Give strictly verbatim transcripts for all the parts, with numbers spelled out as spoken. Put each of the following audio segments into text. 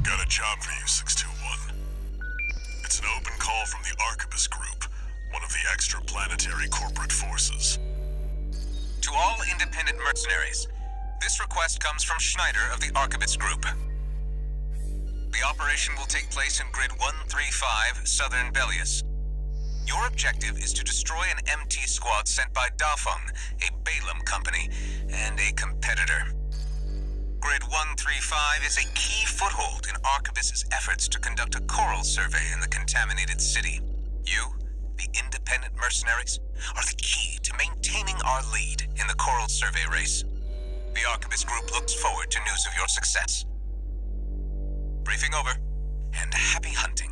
Got a job for you, six two one. It's an open call from the Arquebus Group, one of the extraplanetary corporate forces. To all independent mercenaries, this request comes from Schneider of the Arquebus Group. The operation will take place in Grid one three five, Southern Belius. Your objective is to destroy an M T squad sent by Dafeng, a Balaam company, and a competitor. Grid one three five is a key foothold in Arquebus's efforts to conduct a coral survey in the contaminated city. You, the independent mercenaries, are the key to maintaining our lead in the coral survey race. The Arquebus Group looks forward to news of your success. Briefing over, and happy hunting.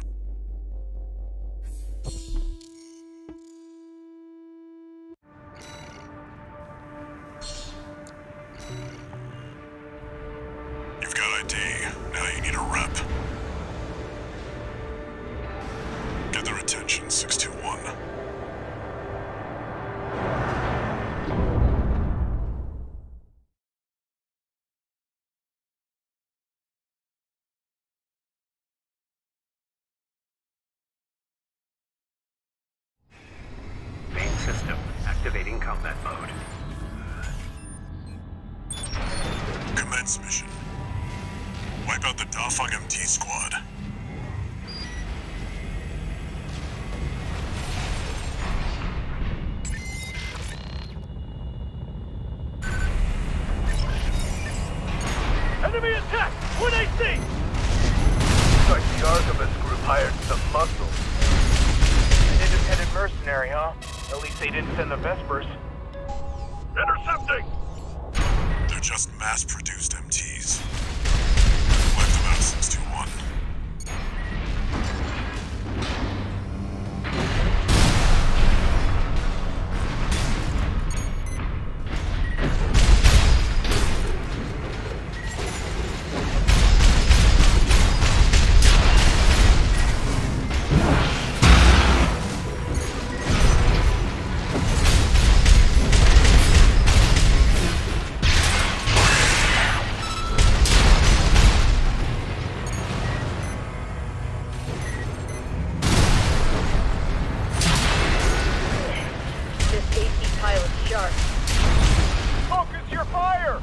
You've got I D. Now you need a rep. Get their attention, six two one. Main system activating combat mode. Commence mission. Wipe out the Dafeng M T squad. Enemy attack! one A C! Looks like the Arquebus Group hired some muscle. An independent mercenary, huh? At least they didn't send the Vespers. Intercepting! They're just mass-produced M Ts. Wipe them out, six two one. Focus your fire!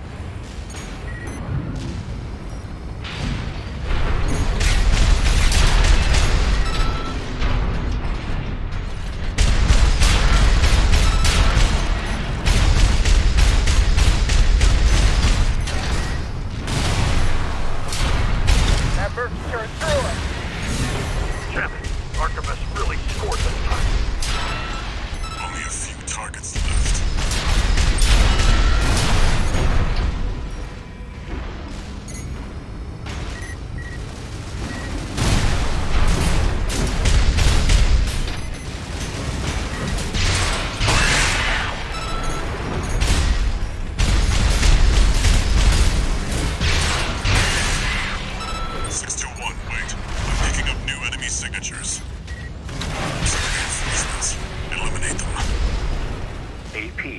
That burst turned through us. Damn it! Arquebus really scored this time. Only a few targets left. six two one, wait. I'm picking up new enemy signatures. Some reinforcements. Eliminate them. A P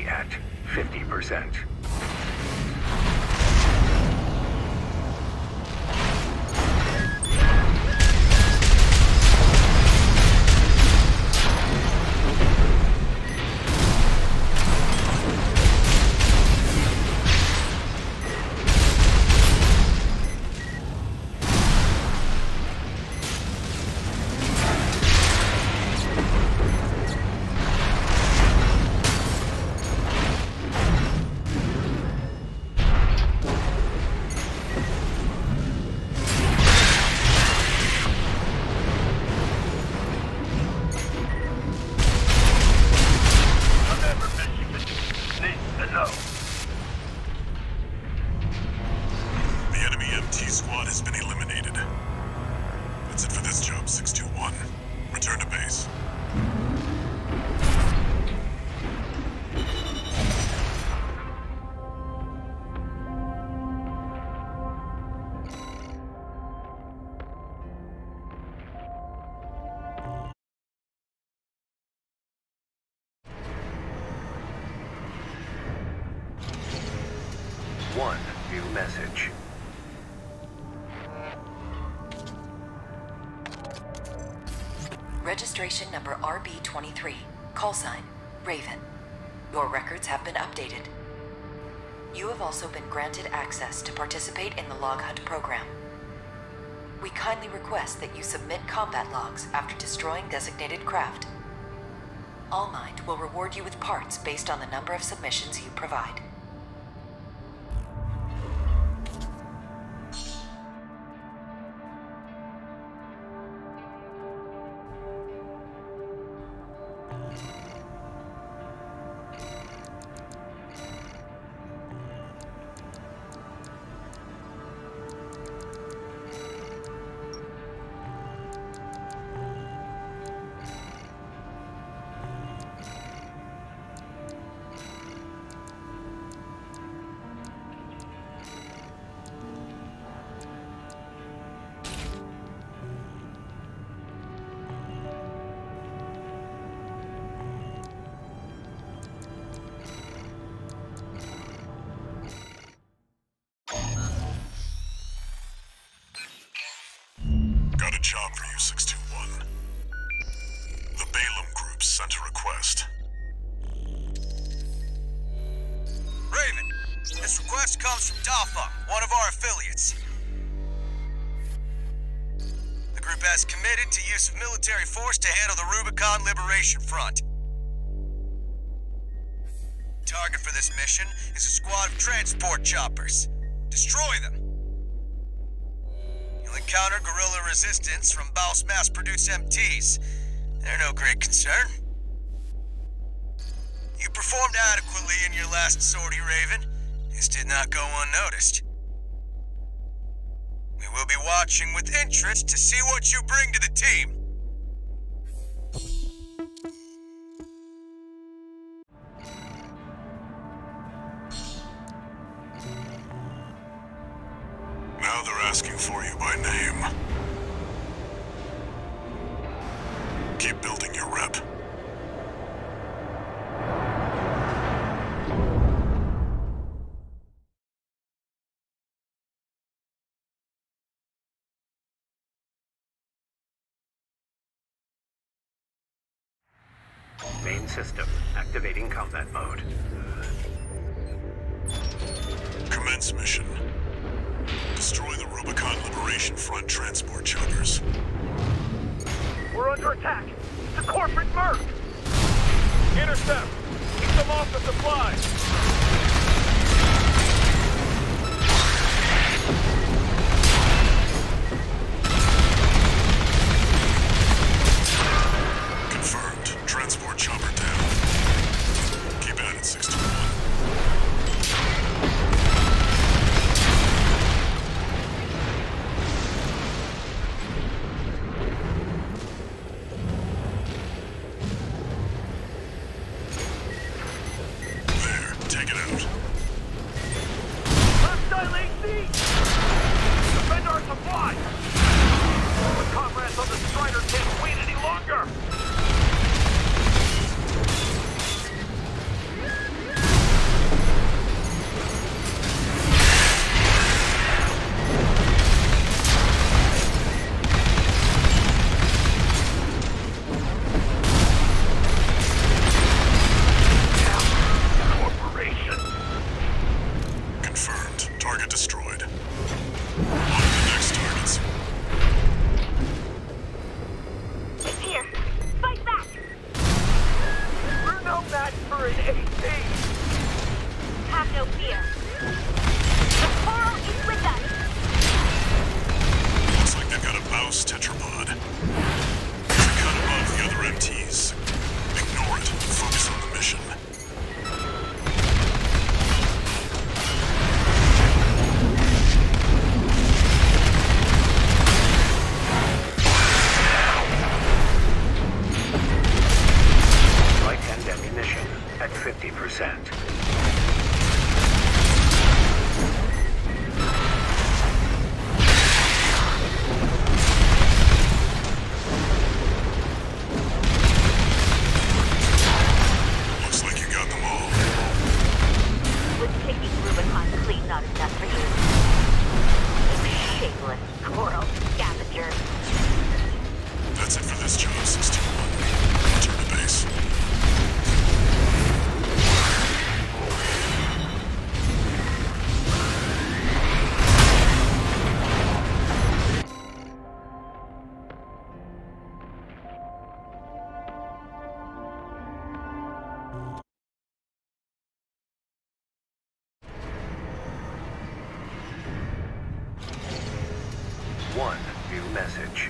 Registration number R B twenty-three. Call sign, Raven. Your records have been updated. You have also been granted access to participate in the Log Hunt program. We kindly request that you submit combat logs after destroying designated craft. All-Mind will reward you with parts based on the number of submissions you provide. Got a job for you, six two one. The Balaam Group sent a request. Raven, this request comes from Dafa, one of our affiliates. The group has committed to use of military force to handle the Rubicon Liberation Front. Target for this mission is a squad of transport choppers. Destroy them. You'll encounter guerrilla resistance from Baus mass-produced M Ts. They're no great concern. You performed adequately in your last sortie, Raven. This did not go unnoticed. We will be watching with interest to see what you bring to the team. Now they're asking for you by name. Keep building your rep. Main system activating combat mode. Commence mission. Destroy the Rubicon Liberation Front transport choppers. We're under attack. It's a corporate merc. Intercept. Keep them off the supplies. Confirmed. Transport chopper down. Keep at it, six two one. Take it out. Hostile A C! Defend our supplies! The comrades on the Strider can't wait any longer! Target destroyed. On to the next targets. It's here. Fight back! We're no match for an A C! Have no fear. The Coral is with us! Looks like they've got a Baus tetrapod. It's a cut above the other M Ts. Ignore it. Focus on the mission. Ammunition at fifty percent. Looks like you got them all. Was taking Rubicon clean not enough for you? You shameless coral scavenger. That's it for this job, six two one. one view message.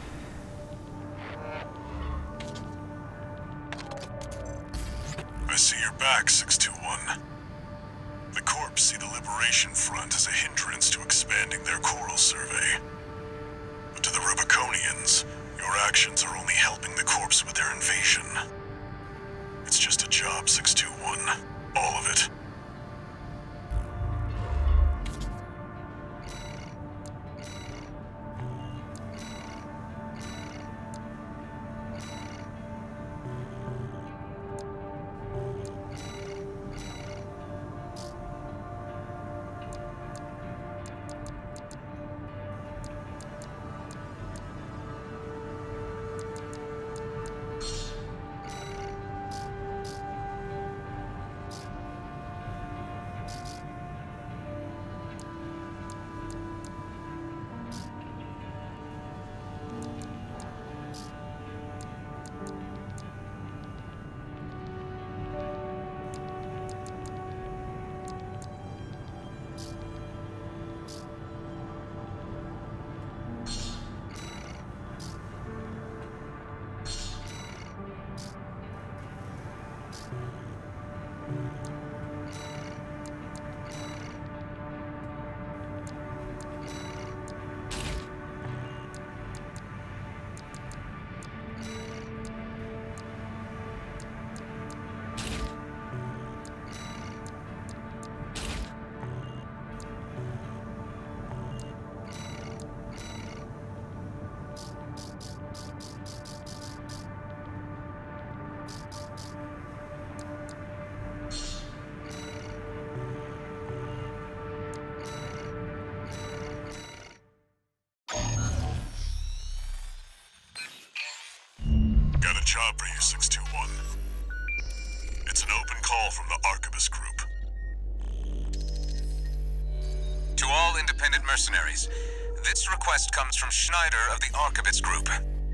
I see you're back, six two one. The Corps see the Liberation Front as a hindrance to expanding their coral survey. But to the Rubiconians, your actions are only helping the Corps with their invasion. It's just a job, six two one. All of it. Got a job for you, six two one. It's an open call from the Arquebus Group. To all independent mercenaries, this request comes from Schneider of the Arquebus Group.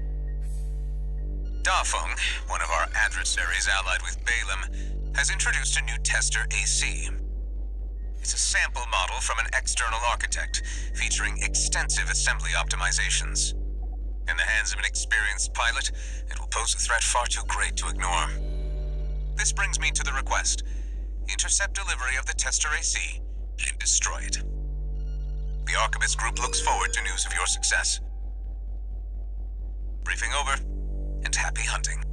Dafeng, one of our adversaries allied with Balaam, has introduced a new tester A C. It's a sample model from an external architect, featuring extensive assembly optimizations. In the hands of an experienced pilot, it will pose a threat far too great to ignore. This brings me to the request. Intercept delivery of the tester A C and destroy it. The Arquebus Group looks forward to news of your success. Briefing over, and happy hunting.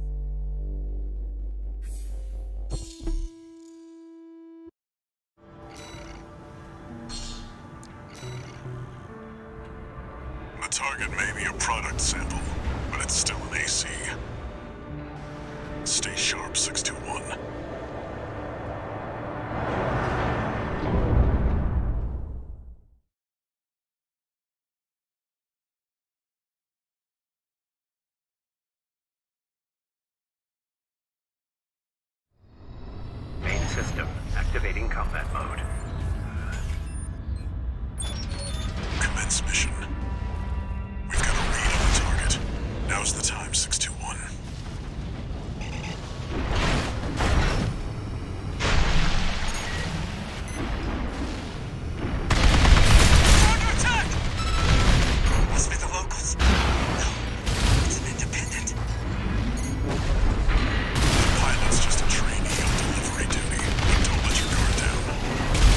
The target may be a product sample, but it's still an A C. Stay sharp, six two one. Main system activating combat mode. Commence mission. We've got a read on the target. Now's the time, six two one. Under attack! Must be the locals. No, it's an independent. The pilot's just a trainee on delivery duty. Don't let your guard down.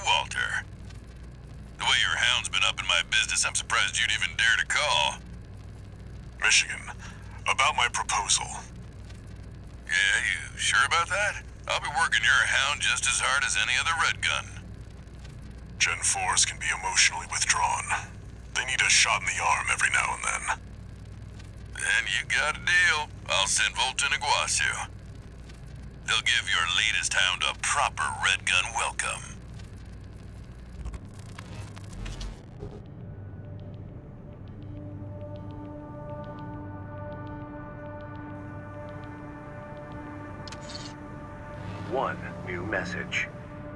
Walter. The way your hound's been up in my business, I'm surprised you'd even dare to call. Michigan, about my proposal. Yeah, you sure about that? I'll be working your hound just as hard as any other Red Gun. Gen fours can be emotionally withdrawn. They need a shot in the arm every now and then. Then you got a deal. I'll send Volta and Iguazu. They'll give your latest hound a proper Red Gun welcome. One new message.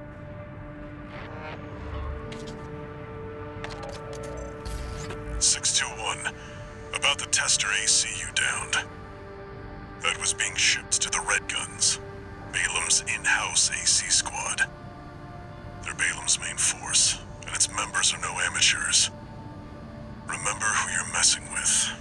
six two one, about the tester A C you downed. That was being shipped to the Red Guns, Balam's in-house A C squad. They're Balam's main force, and its members are no amateurs. Remember who you're messing with.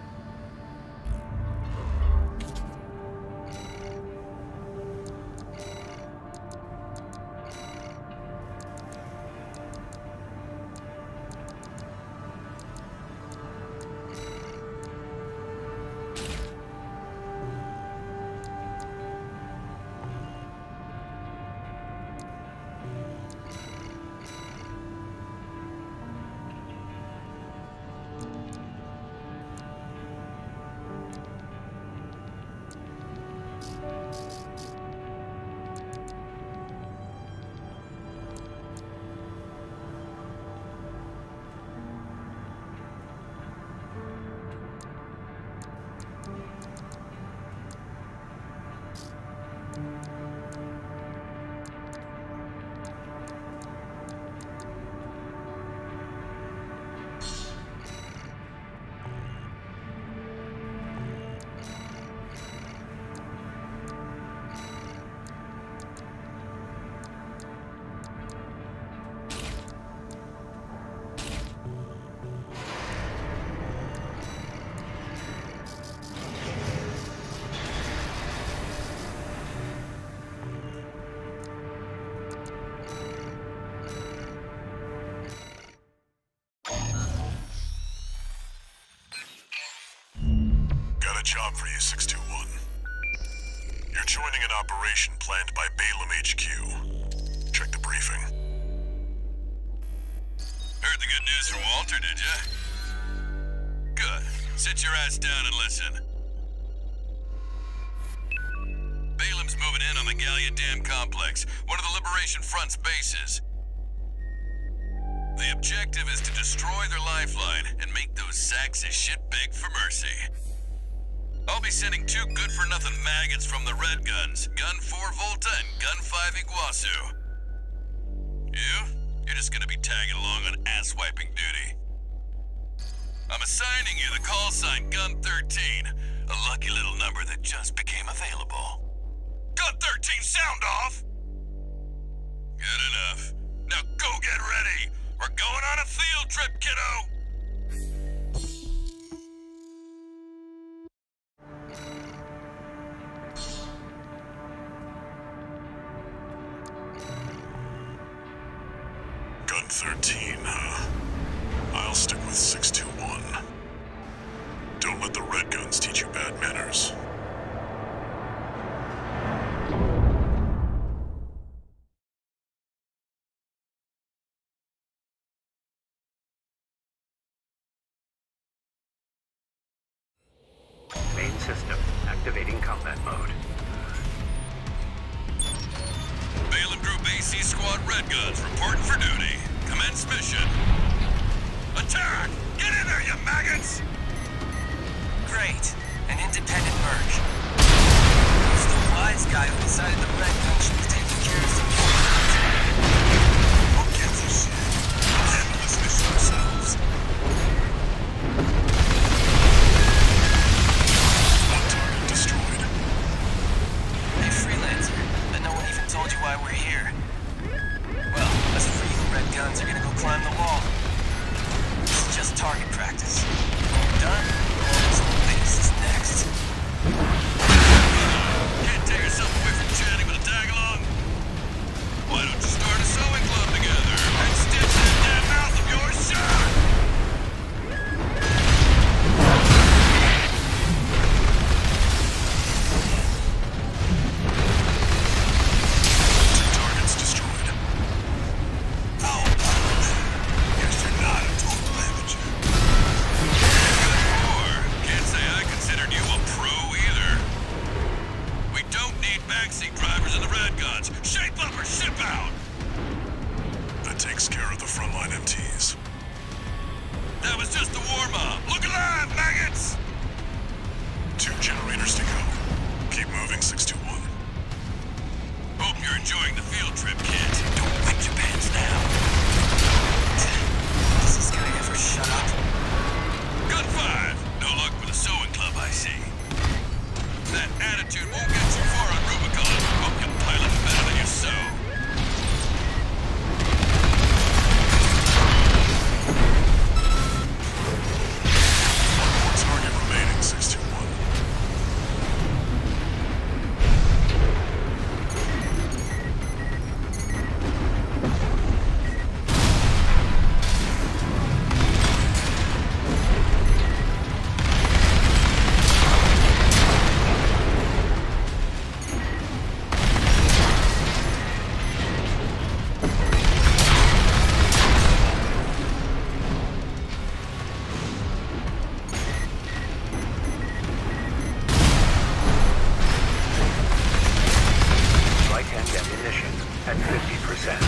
Job for you, six two one. You're joining an operation planned by Balam H Q. Check the briefing. Heard the good news from Walter, did ya? Good. Sit your ass down and listen. Balam's moving in on the Gallia Dam complex, one of the Liberation Front's bases. The objective is to destroy their lifeline and make those sacks of shit beg for mercy. I'll be sending two good-for-nothing maggots from the Red Guns, Gun four Volta and Gun five Iguazu. You? You're just gonna be tagging along on ass-wiping duty. I'm assigning you the call sign Gun thirteen, a lucky little number that just became available. Gun thirteen, sound off! Good enough. Now go get ready! We're going on a field trip, kiddo! Gun thirteen, huh? I'll stick with six two one. Don't let the Red Guns teach you bad manners. Main system activating combat mode. Balam Group A C Squad Red Guns reporting for duty. Commence mission. Attack! Get in there, you maggots! Great. An independent merc. He's the wise guy who decided the Red Gun should be taking care of some problems. Who gives a shit? We'll handle this mission ourselves. One target destroyed. Hey, Freelancer. But no one even told you why we're here. Well, us free Red Guns are gonna go climb the wall. This is just target practice. When we're done, so this is next. Can't tear yourself away from chatting with a tag-along? Why don't you start a sewing club together? frontline M Ts. That was just the warm-up. Look alive, maggots! Two generators to go. Keep moving, six two one. Hope you're enjoying the field trip, kids. Don't wet your pants now. Does this guy ever shut up? Gun five. No luck with the sewing club, I see. That attitude won't get you far on Rubicon. Hope you pilot better than you sew. Target remaining, six two one. Light-hand ammunition at fifty percent.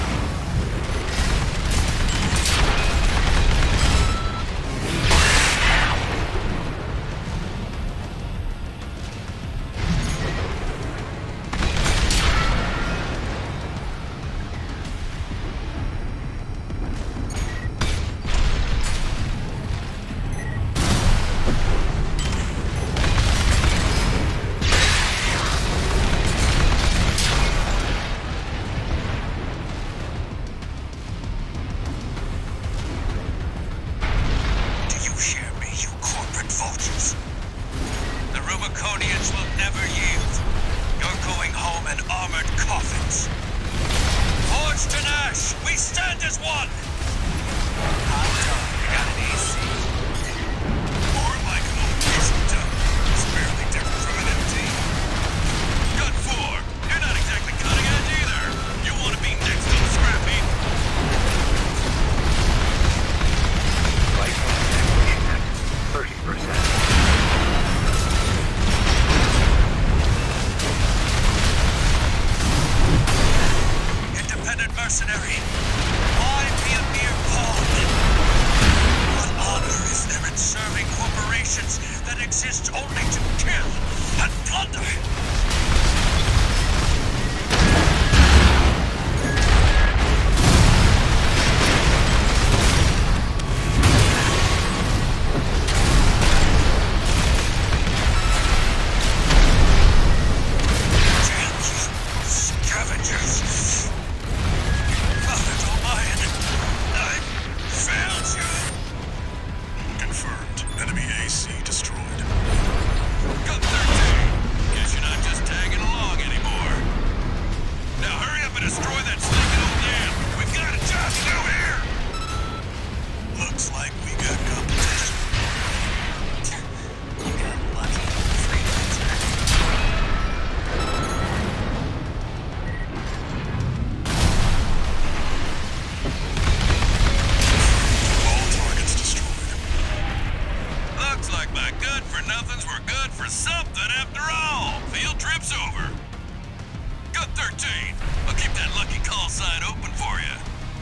Do you hear me, you corporate vultures? The Rubiconians will never yield. You're going home in armored coffins. Forged to Nash, we stand as one! Hot dog, you got an A C. More like an old diesel dump. It's barely different from an M T. Gun four. You're not exactly cutting edge either. You want to be next on the scrap heap? Light-hand ammunition at thirty percent. Independent mercenary, why be a mere pawn? What honor is there in serving corporations that exist only to kill and plunder? Damn you, scavengers! Father Dolmayan, I failed you! Confirmed. Enemy A C destroyed. Gun thirteen. Guess you're not just tagging along anymore. Now hurry up and destroy that stinking old dam. We've got a job to do here. Looks like we got competition. You got lucky, freelancer. All targets destroyed. Looks like my good-for-nothings were good for something after all. Field trip's over. Gun thirteen. I'll keep that lucky call sign open for you.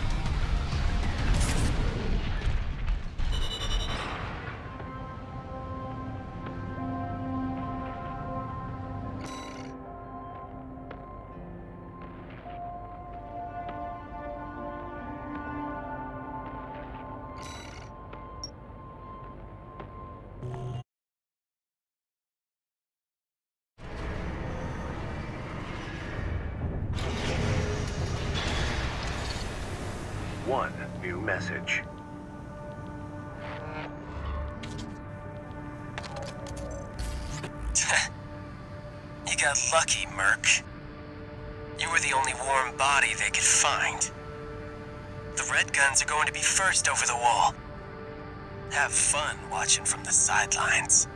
One new message. You got lucky, Merc. You were the only warm body they could find. The Red Guns are going to be first over the wall. Have fun watching from the sidelines.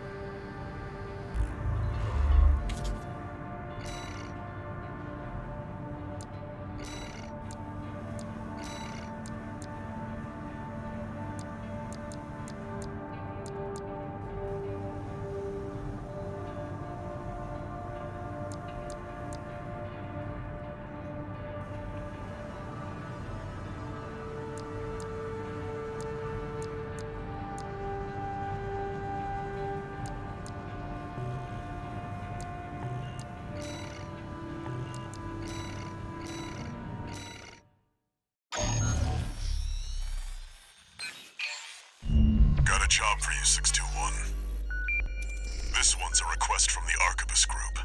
a job for you, six two one. This one's a request from the Arquebus Group.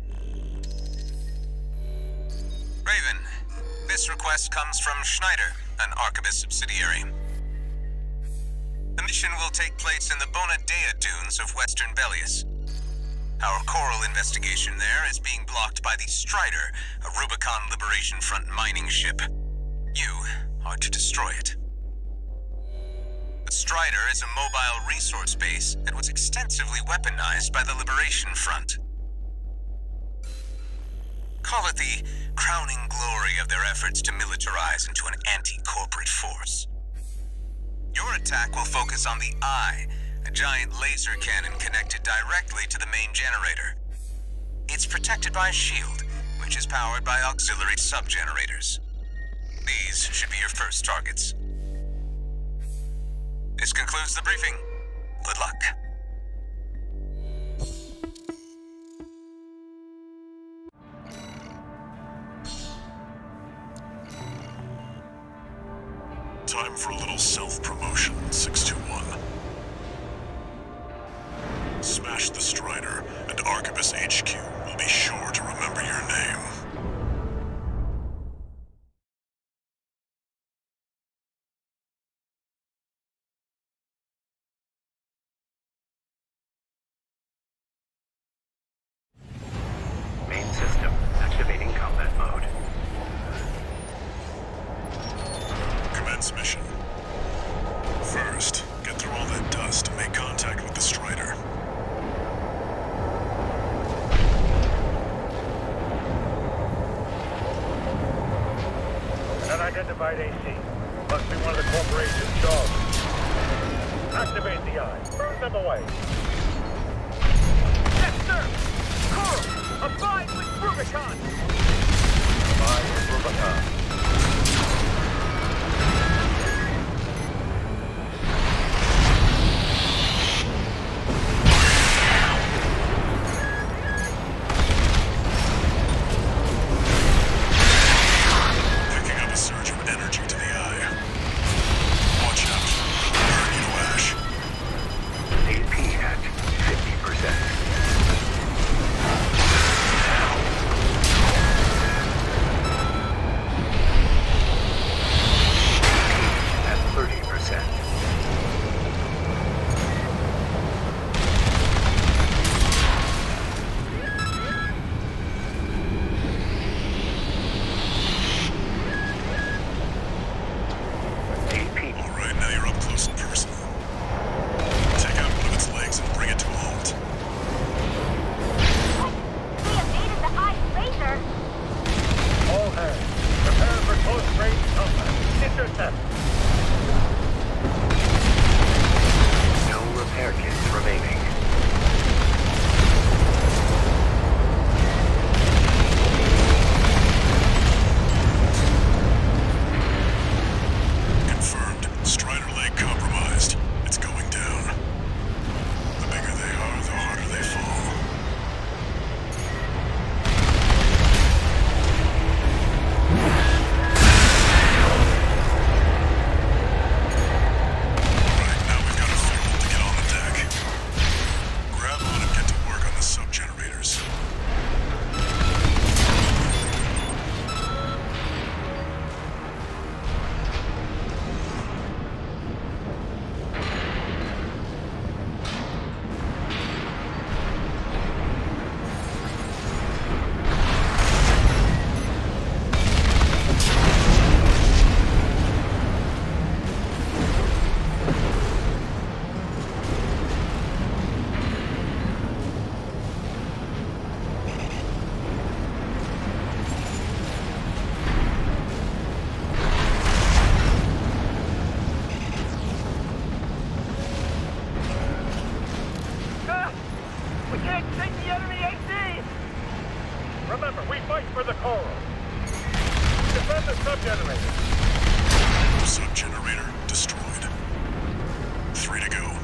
Raven, this request comes from Schneider, an Arquebus subsidiary. The mission will take place in the Bona Dea dunes of Western Bellius. Our coral investigation there is being blocked by the Strider, a Rubicon Liberation Front mining ship. You are to destroy it. The Strider is a mobile resource base that was extensively weaponized by the Liberation Front. Call it the crowning glory of their efforts to militarize into an anti-corporate force. Your attack will focus on the Eye, a giant laser cannon connected directly to the main generator. It's protected by a shield, which is powered by auxiliary sub-generators. These should be your first targets. This concludes the briefing. Good luck. Time for a little self-promotion, six two one. Smash the Strider, and Arquebus H Q will be sure to remember your name. Main system activating combat mode. Commence mission. First, get through all that dust and make contact with the Strider. Unidentified A C. Must be one of the corporation's dogs. Activate the Eye. Burn them away. Yes, sir! Coral! Abide with Rubicon! Abide with Rubicon. Sub-generator destroyed. Three to go.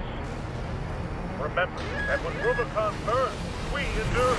Remember that when Rubicon burns, we endure.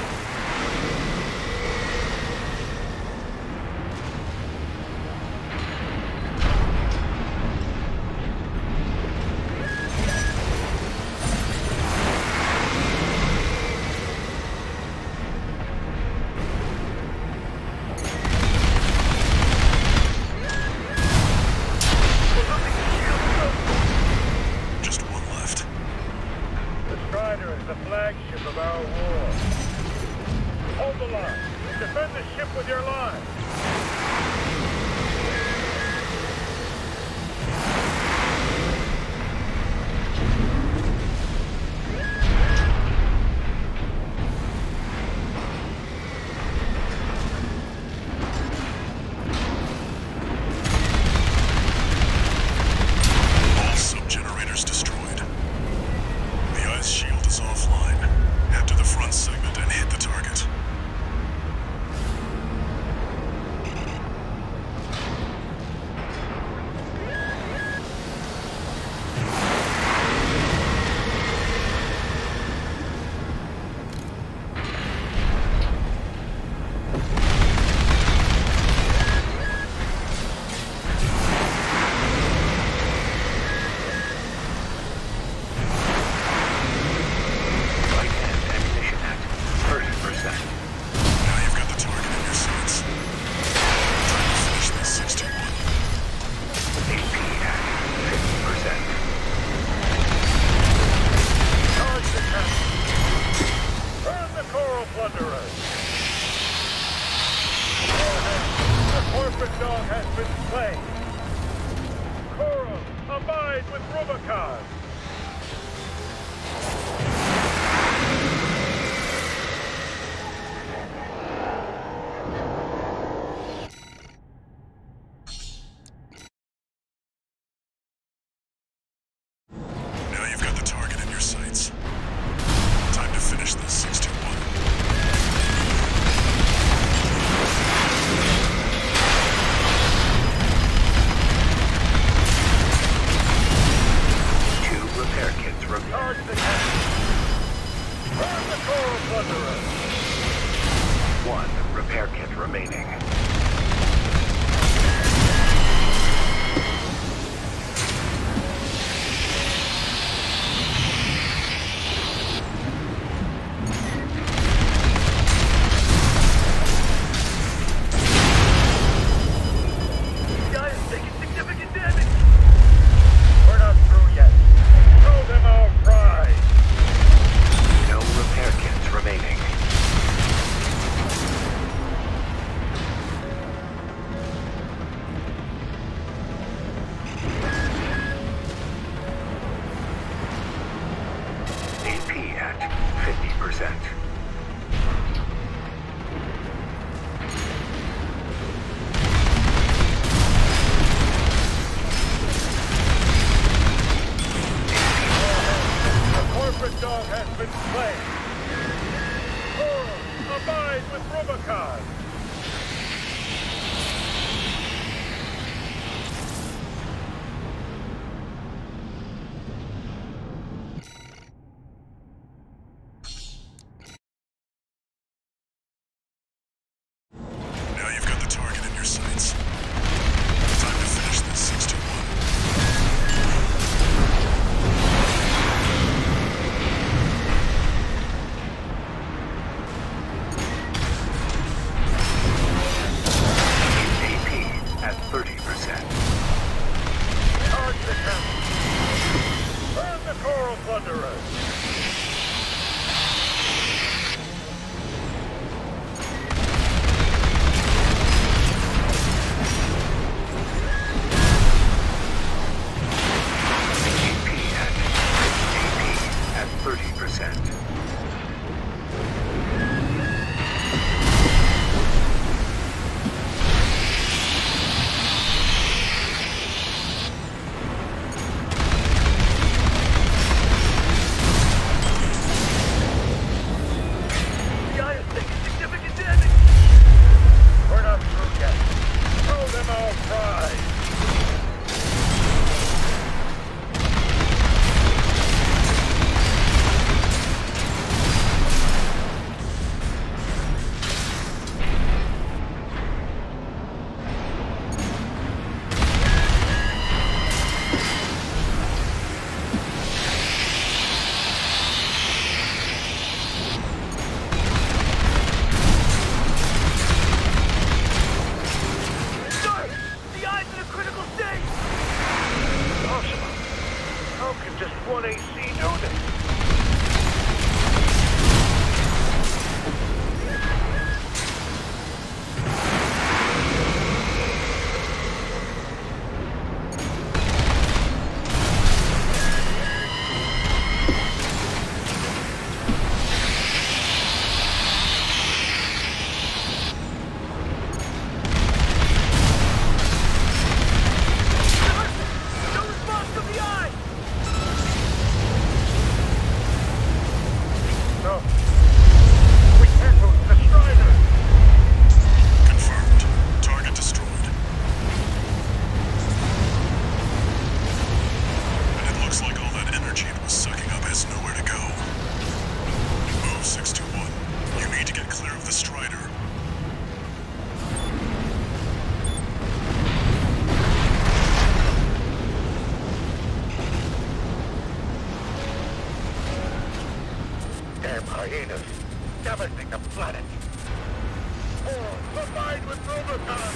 goddamn hyenas, damaging the planet. Oh, combined with Rubicon!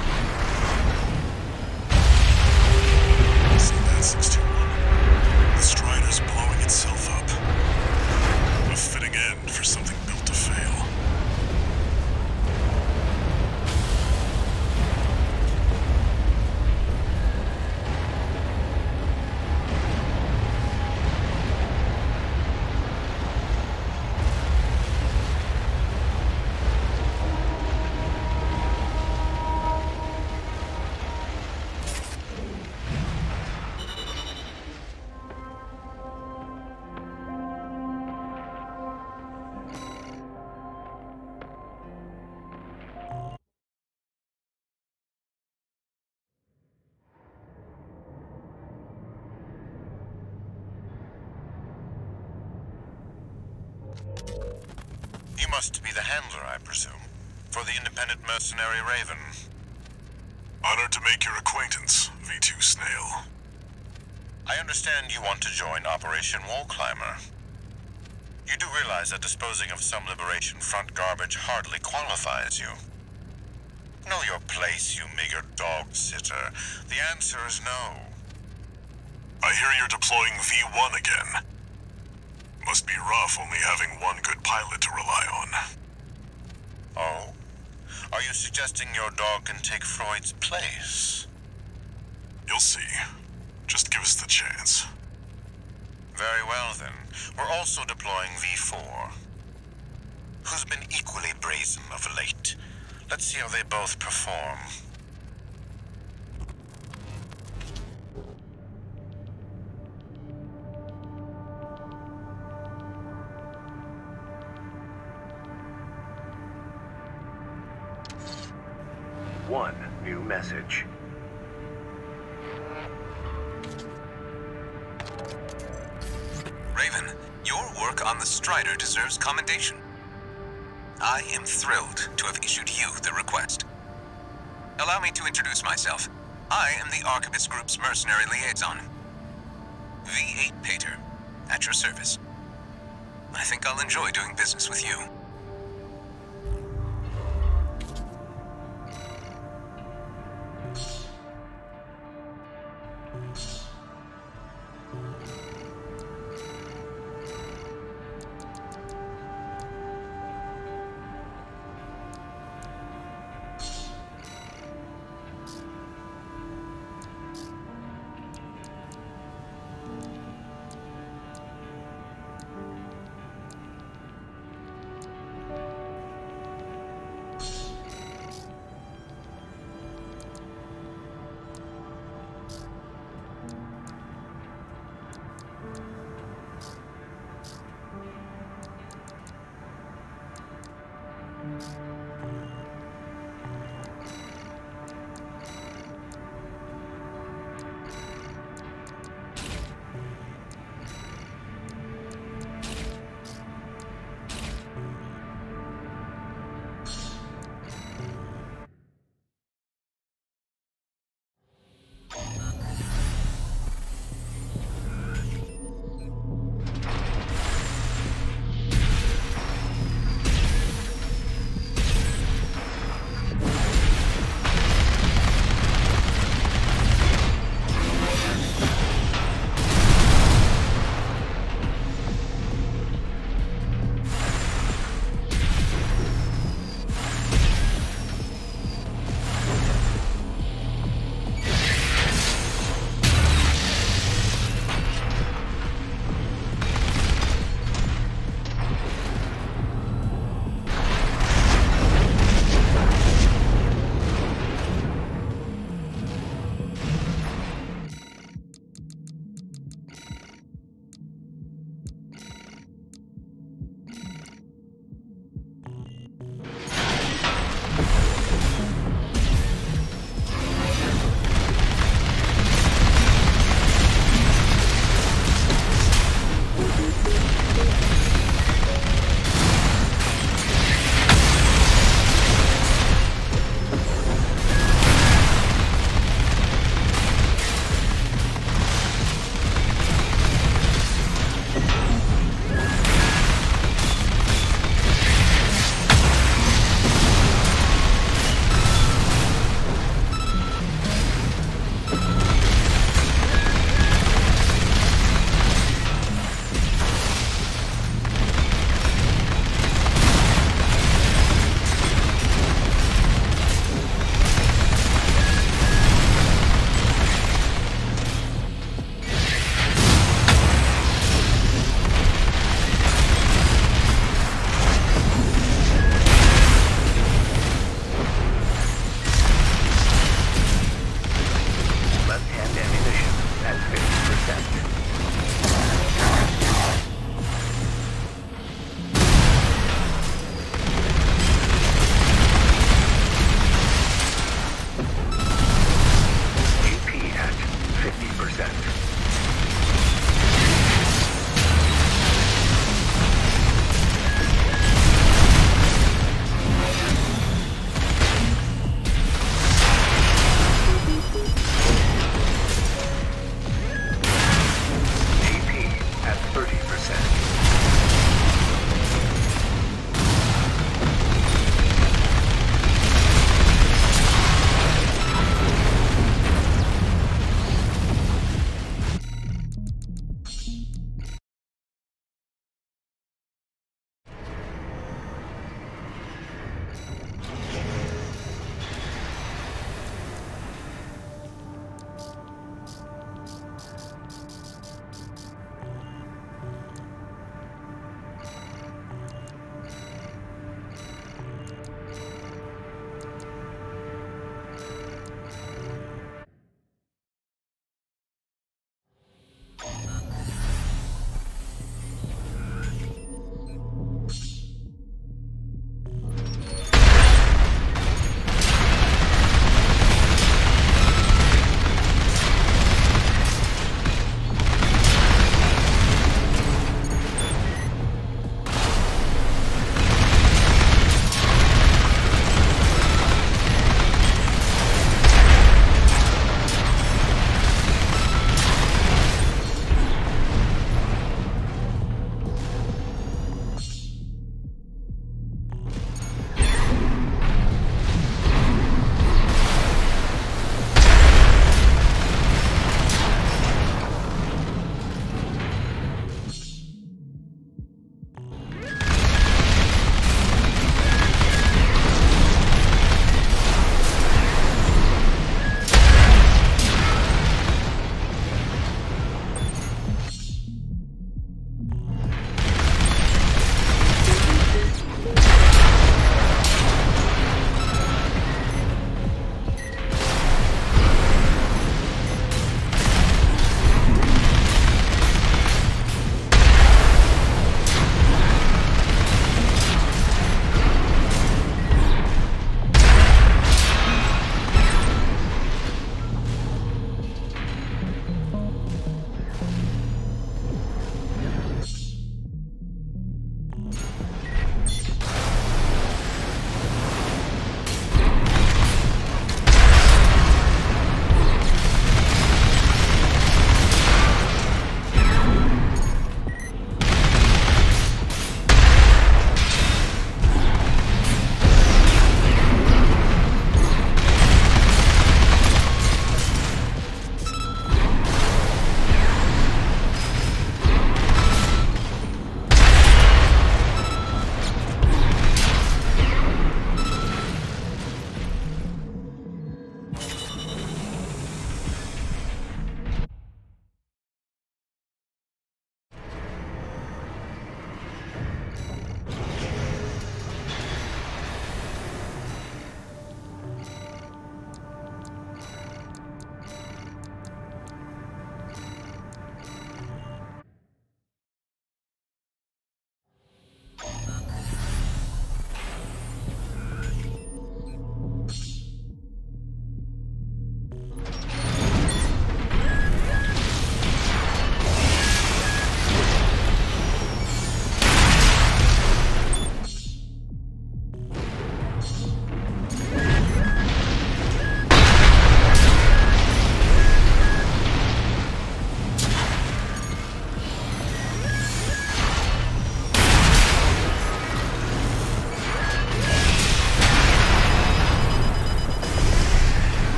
See that, six two one? The Strider's blowing itself up. A fitting end for something built to fail. You must be the handler, I presume, for the independent mercenary Raven. Honored to make your acquaintance, V two Snail. I understand you want to join Operation Wall Climber. You do realize that disposing of some Liberation Front garbage hardly qualifies you. Know your place, you meager dog-sitter. The answer is no. I hear you're deploying V one again. Must be rough only having one good pilot to rely on. Oh? Are you suggesting your dog can take Freud's place? You'll see. Just give us the chance. Very well, then. We're also deploying V four. Who's been equally brazen of late? Let's see how they both perform. One new message. Raven, your work on the Strider deserves commendation. I am thrilled to have issued you the request. Allow me to introduce myself. I am the Arquebus Group's mercenary liaison. V eight Pater, at your service. I think I'll enjoy doing business with you.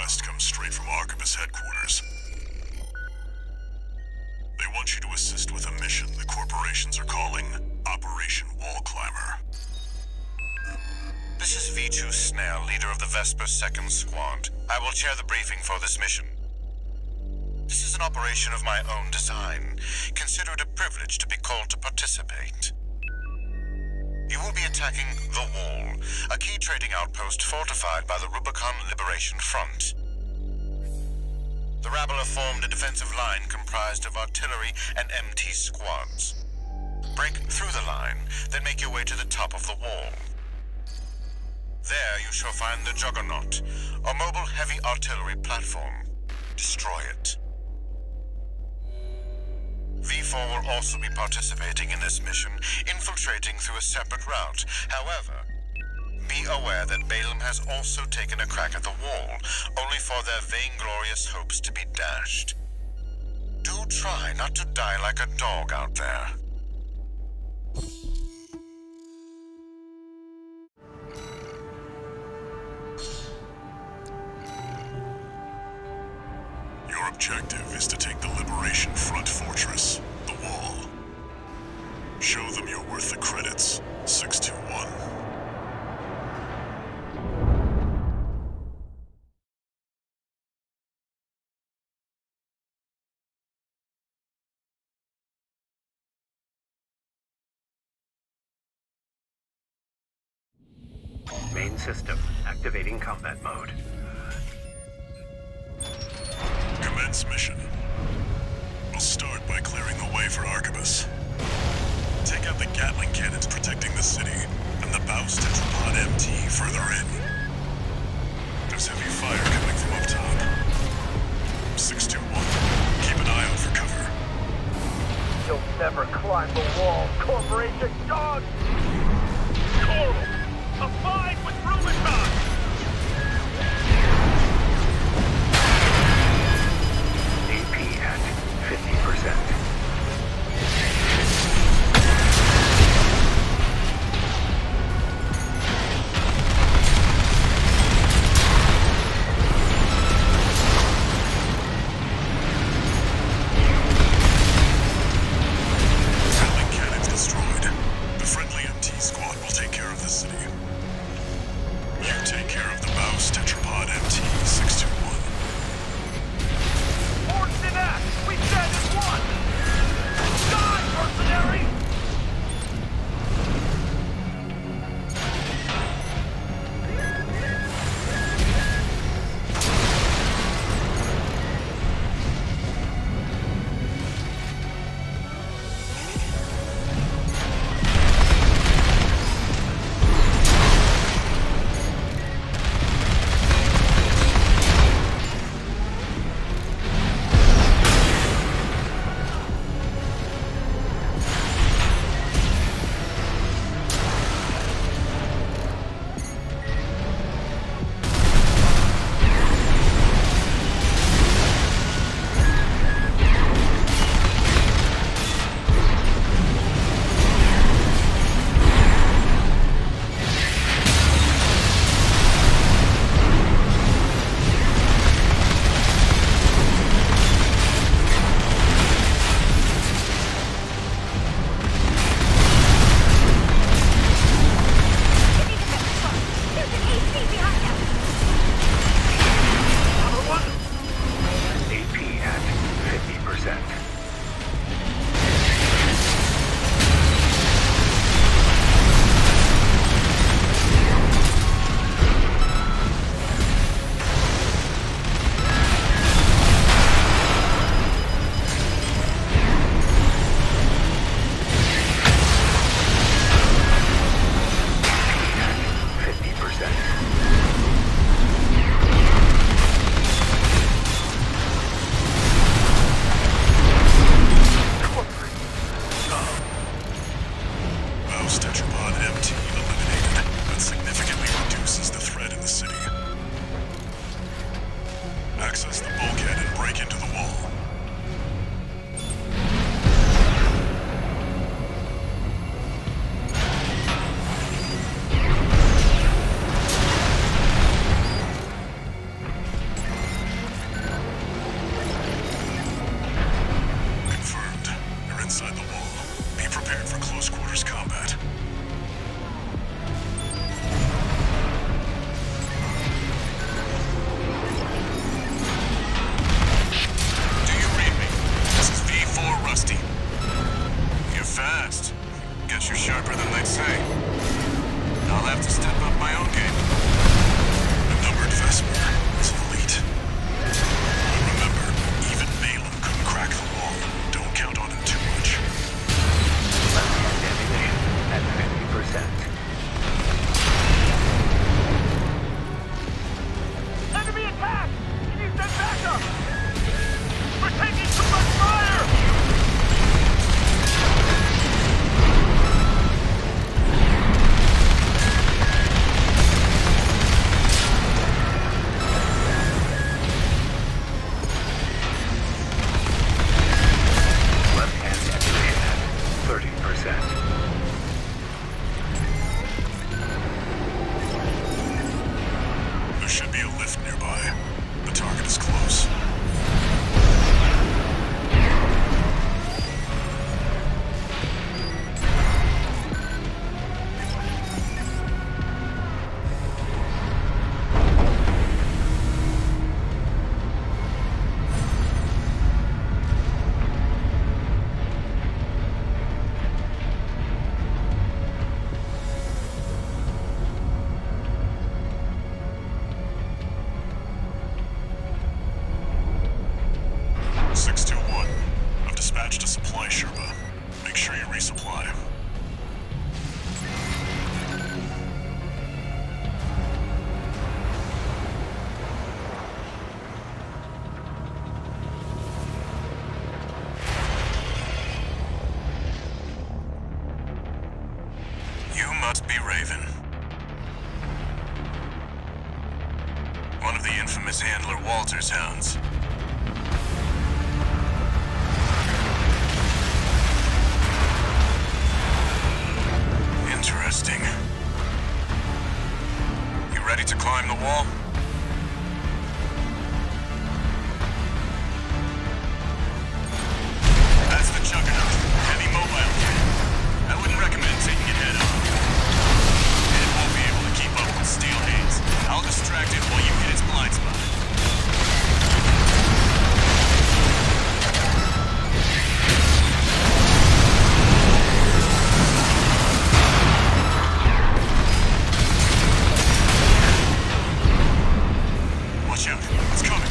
request comes straight from Arquebus headquarters. They want you to assist with a mission the corporations are calling Operation Wall Climber. This is V two Snell, leader of the Vesper second Squad. I will chair the briefing for this mission. This is an operation of my own design. Consider it a privilege to be called to participate. You will be attacking The Wall, a key trading outpost fortified by the Rubicon Liberation Front. The Rabble have formed a defensive line comprised of artillery and M T squads. Break through the line, then make your way to the top of the wall. There you shall find the Juggernaut, a mobile heavy artillery platform. Destroy it. V four will also be participating in this mission, infiltrating through a separate route. However, be aware that Balaam has also taken a crack at the wall, only for their vainglorious hopes to be dashed. Do try not to die like a dog out there. Your objective is to take the Liberation Front fortress, the Wall. Show them you're worth the credits, six two one. Main system activating combat mode. Commence mission. We'll start by clearing the way for Arquebus. Take out the Gatling cannons protecting the city, and the Baust Tetrapod M T further in. There's heavy fire coming from up top. six two one, keep an eye out for cover. You'll never climb the wall, Corporation dog! Coral! A five with Rubicon! A P at fifty percent. Gatling cannons destroyed. The friendly There should be a lift nearby. The target is close. six two one. I've dispatched a supply Sherpa. Make sure you resupply. You must be Raven. One of the infamous handler Walter's hounds. Interesting. You ready to climb the wall? That's the Juggernaut. Heavy mobile kit. I wouldn't recommend taking it head on. It won't be able to keep up with Steel Hands. I'll distract it while you hit its blind spot. Watch out. It's coming.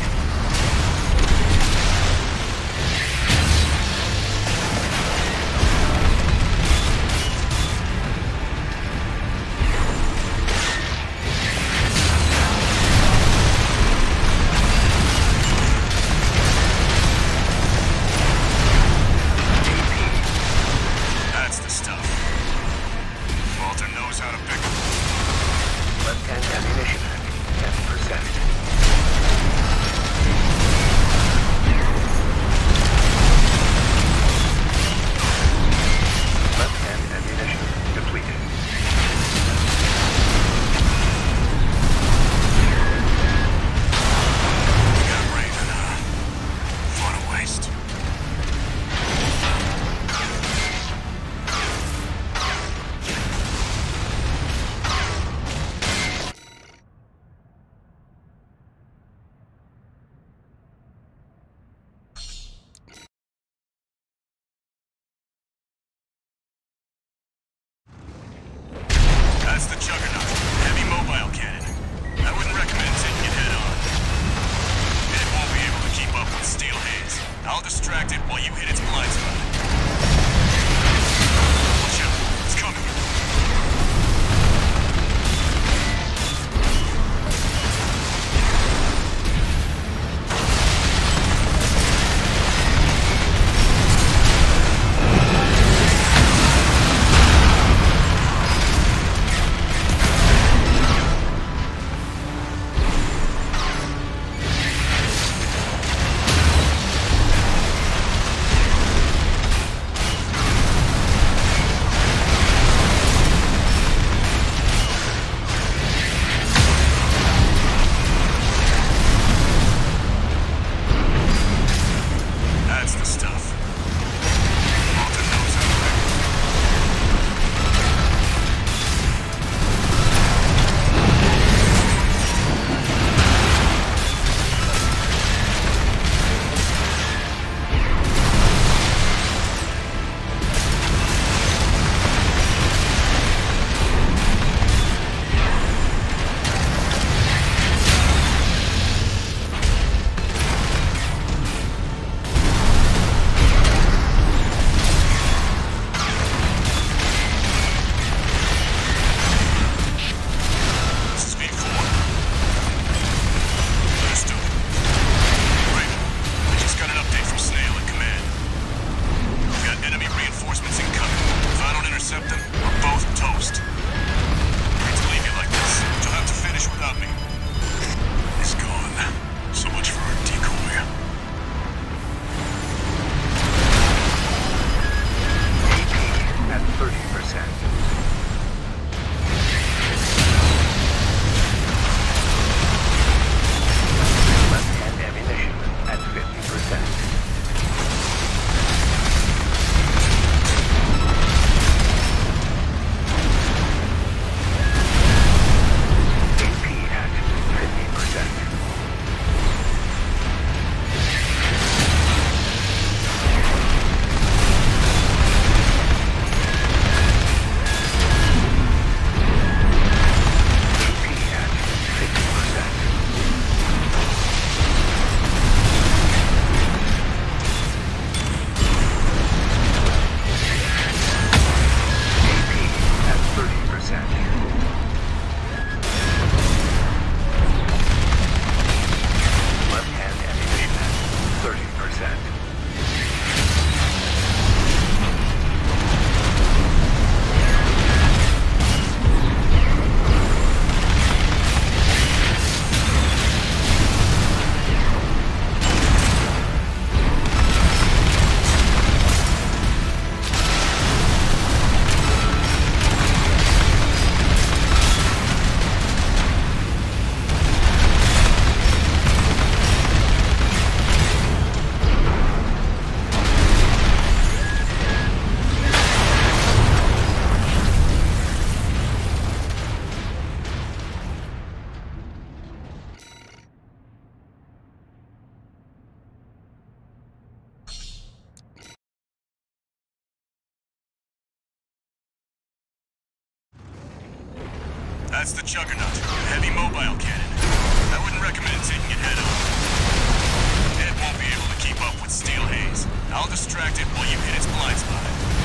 That's the Juggernaut, a heavy mobile cannon. I wouldn't recommend taking it head on. Ed won't be able to keep up with Steel Haze. I'll distract it while you hit its blind spot.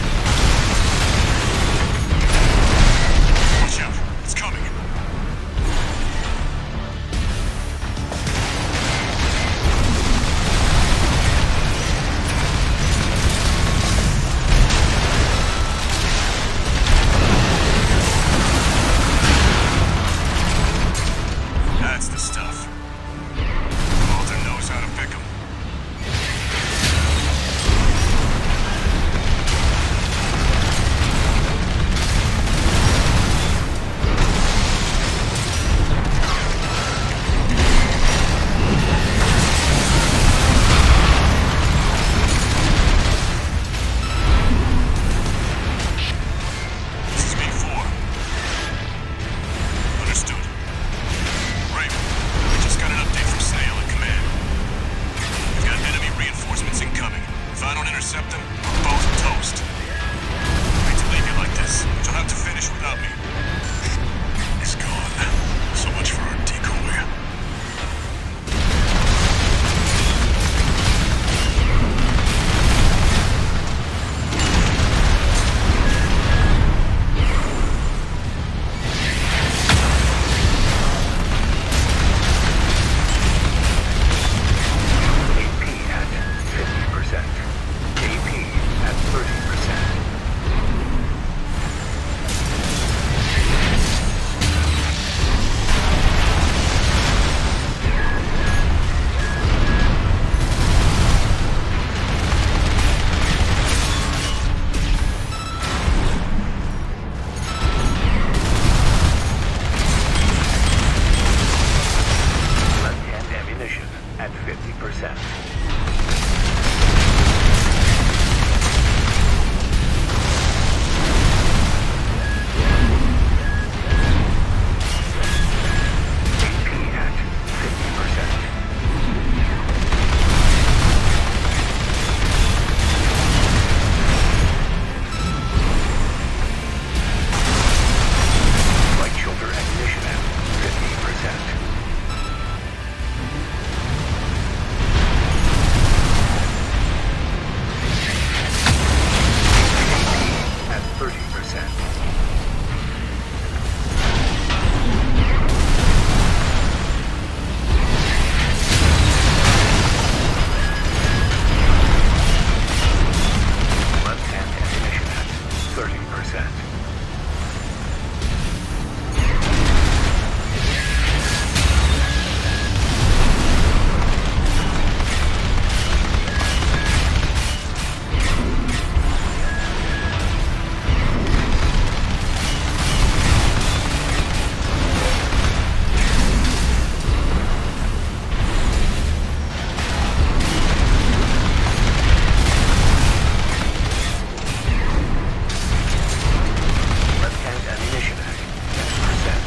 Watch out, it's coming. That's the stuff. Walter knows how to pick 'em. This is B four. Understood. Raven, we just got an update from Snail in command. We've got enemy reinforcements incoming. If I don't intercept them, we're both toast. I hate to leave you like this, but you'll have to finish without me. He's gone. So much for our decoy. A P at fifty percent. A P at thirty percent. Left-hand ammunition at fifty percent. A P at fifty percent. Right shoulder ammunition at fifty percent. At thirty percent. Left-hand ammunition at thirty percent. Left-hand ammunition at ten percent.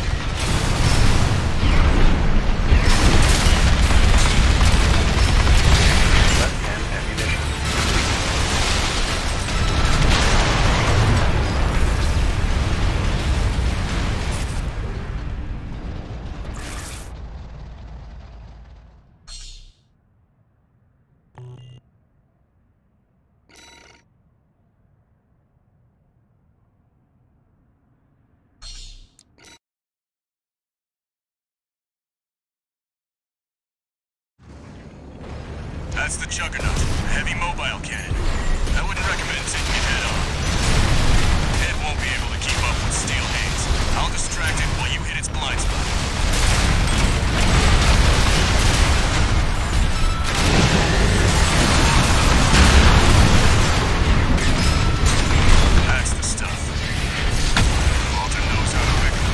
Left-hand ammunition. That's the Juggernaut, a heavy mobile cannon. I wouldn't recommend taking it head on. Ed won't be able to keep up with Steel Haze. I'll distract it while you hit its blind spot. That's the stuff. Walter knows how to pick 'em.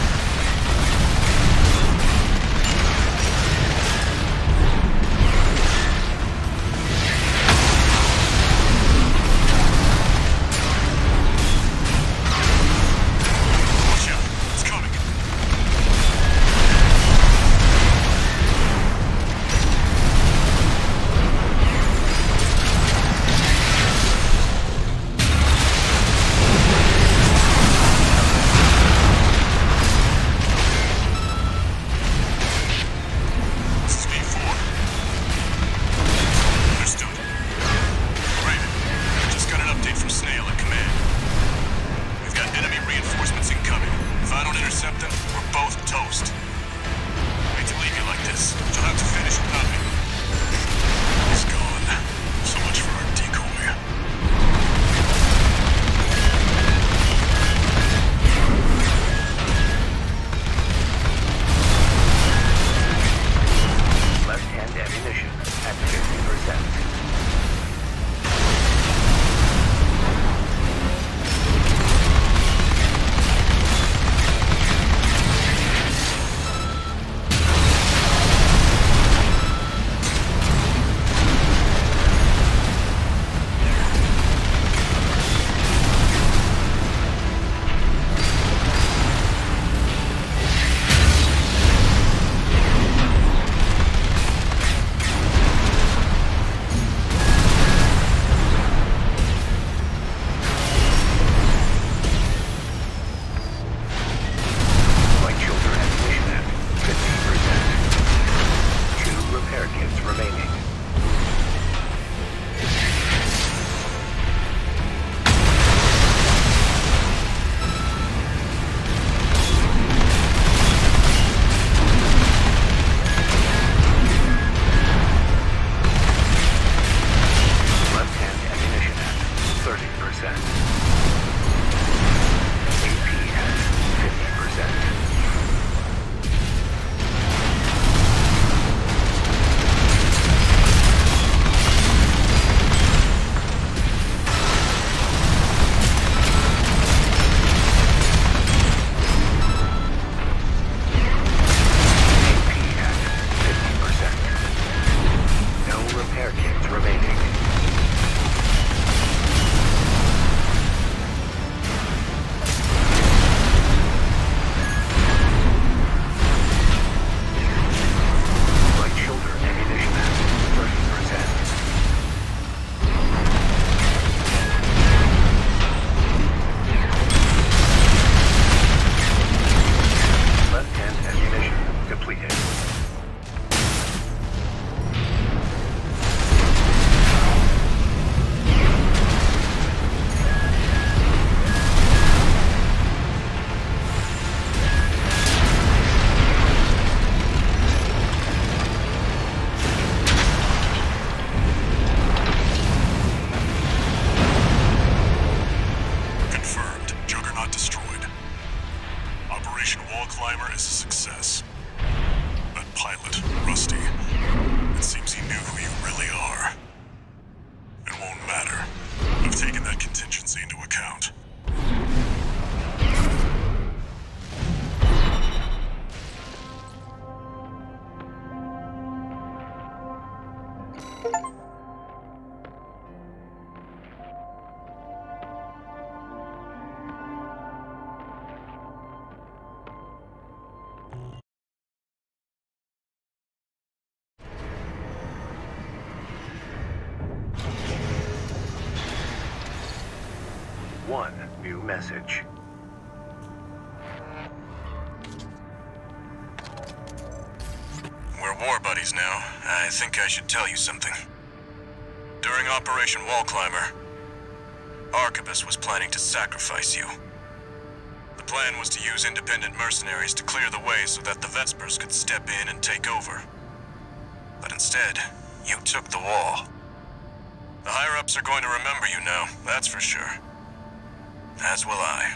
Watch out, it's coming. this, but you'll have to finish without me. He's gone. So much for our decoy. Left-hand ammunition at fifty percent. One new message. We're war buddies now. I think I should tell you something. During Operation Wall Climber, Arquebus was planning to sacrifice you. The plan was to use independent mercenaries to clear the way so that the Vespers could step in and take over. But instead, you took the wall. The higher-ups are going to remember you now, that's for sure. As will I.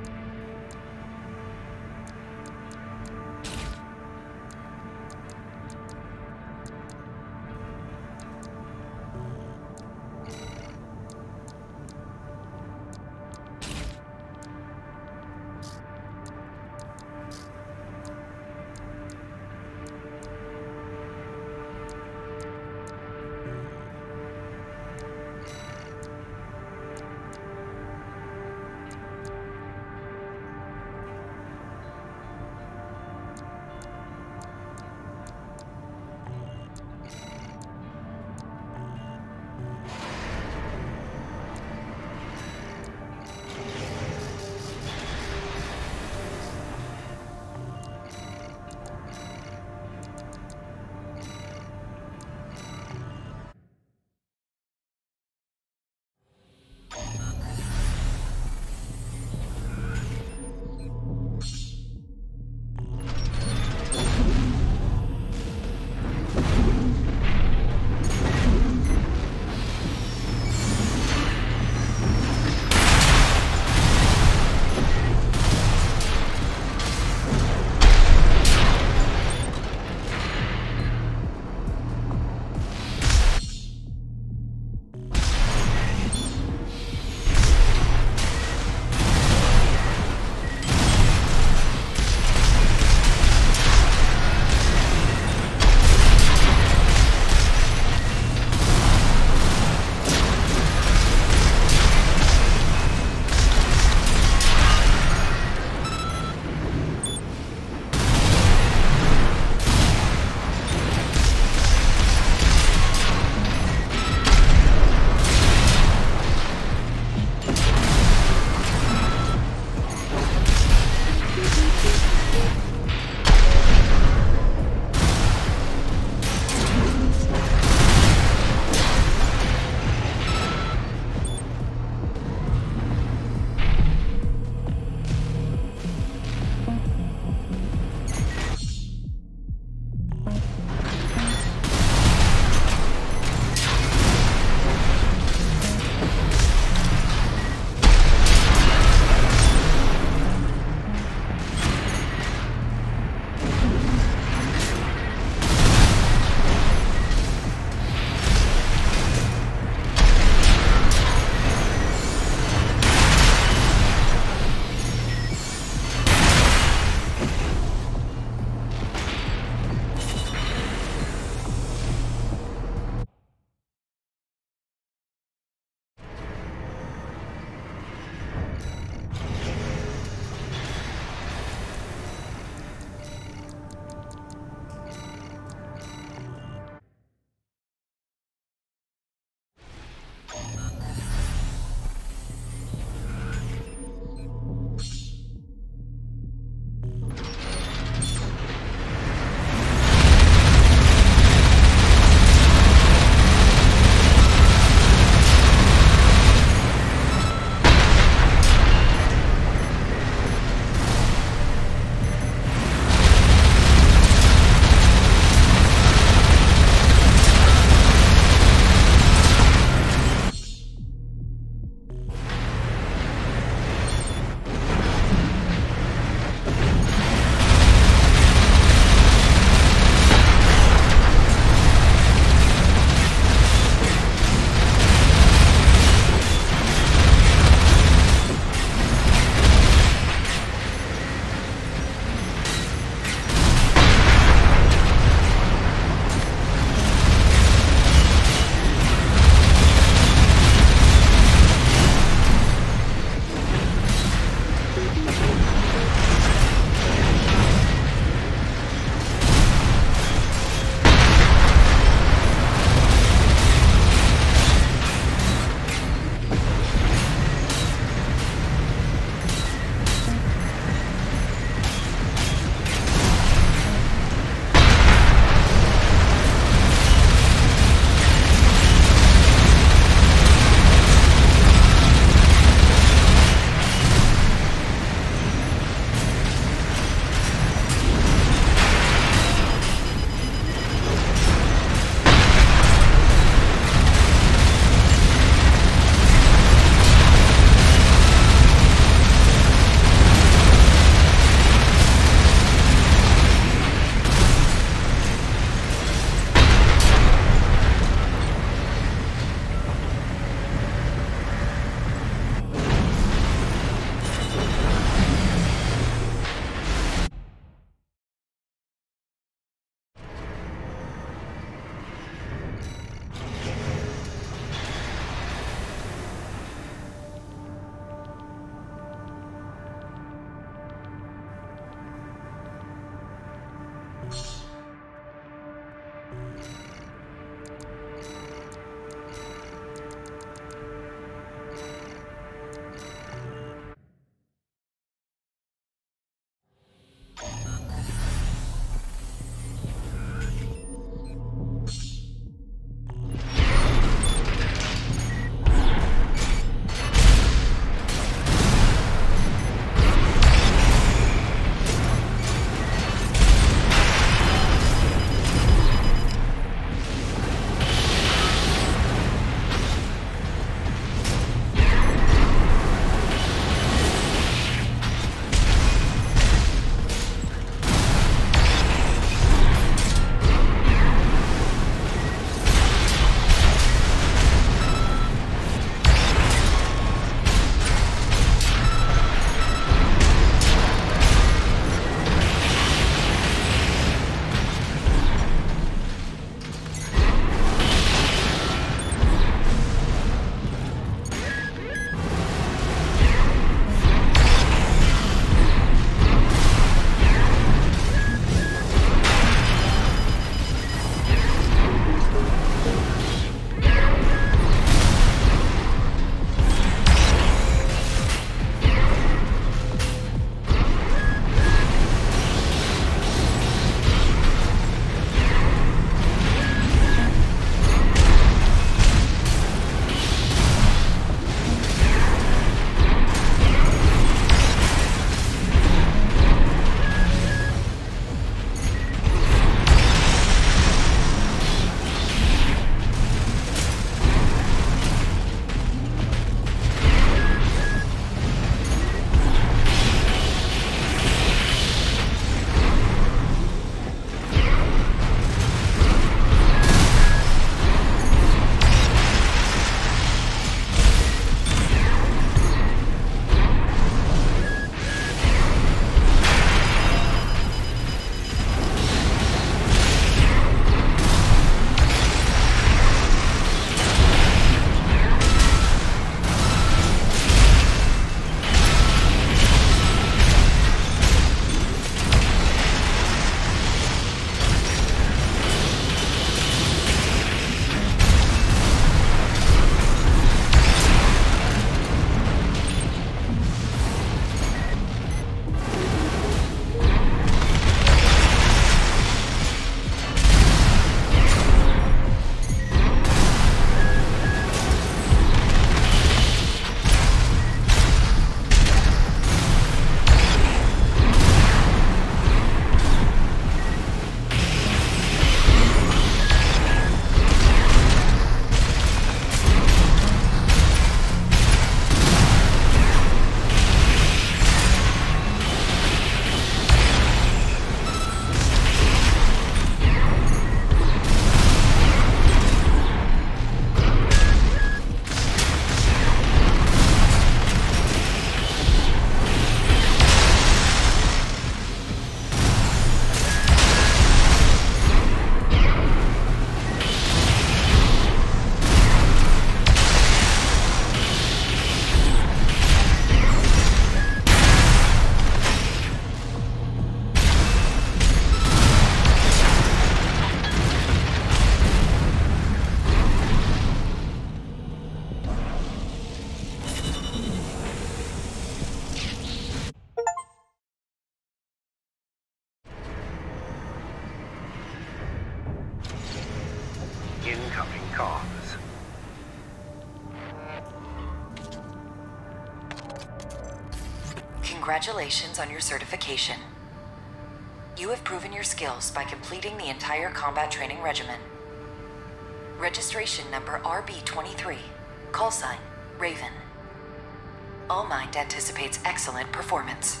Congratulations on your certification. You have proven your skills by completing the entire combat training regimen. Registration number R B twenty-three. Call sign, Raven. Allmind anticipates excellent performance.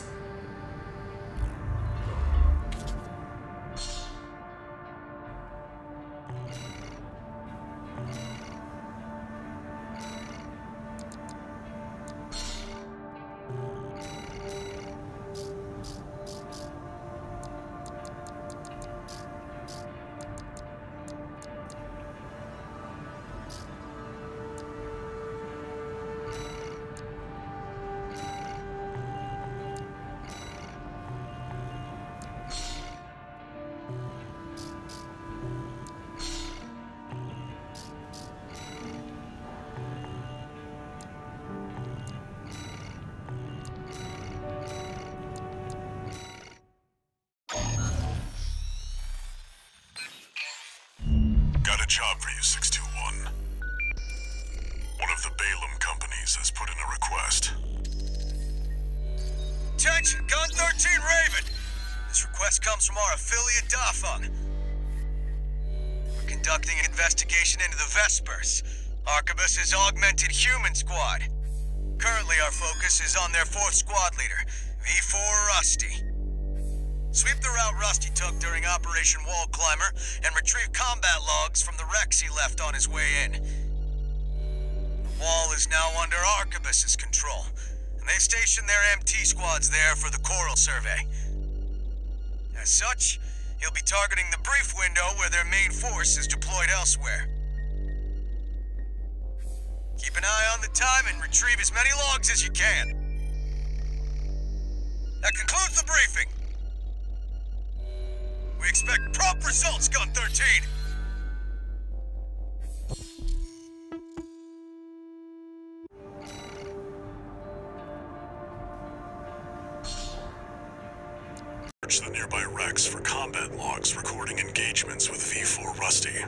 Got a job for you, six two one. One of the Balaam companies has put in a request. Attention, Gun thirteen Raven! This request comes from our affiliate Dafeng. We're conducting an investigation into the Vespers, Arquebus's augmented human squad. Currently our focus is on their fourth squad leader, V four Rusty. Sweep the route Rusty took during Operation Wall Climber and retrieve combat logs from the wrecks he left on his way in. The wall is now under Arquebus's control, and they've stationed their M T squads there for the Coral Survey. As such, he'll be targeting the brief window where their main force is deployed elsewhere. Keep an eye on the time and retrieve as many logs as you can. That concludes the briefing. We expect prompt results, Gun thirteen! Search the nearby wrecks for combat logs recording engagements with V four Rusty.